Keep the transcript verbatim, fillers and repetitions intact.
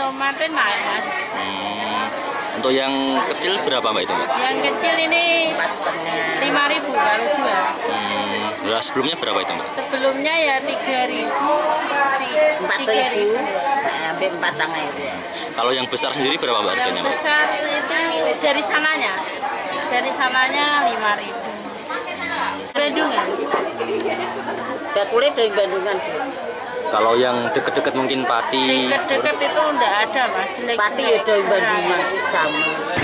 tomatnya naik mas. Hmm. Untuk yang kecil berapa mbak itu mbak? Yang kecil ini lima ribu kalau jual. Hmm. Nah, sebelumnya berapa itu mbak? Sebelumnya ya tiga ribu, empat ribu, sampai empat tangan. Kalau yang besar sendiri berapa mbak Yang harganya mbak? besar itu dari sananya, dari sananya lima ribu. Bandungan. Ya kulit dari Bandungan deh. Kalau yang deket-deket mungkin Pati. Deket-deket itu enggak ada mas. Jelek Pati ya dari Bandungan sama.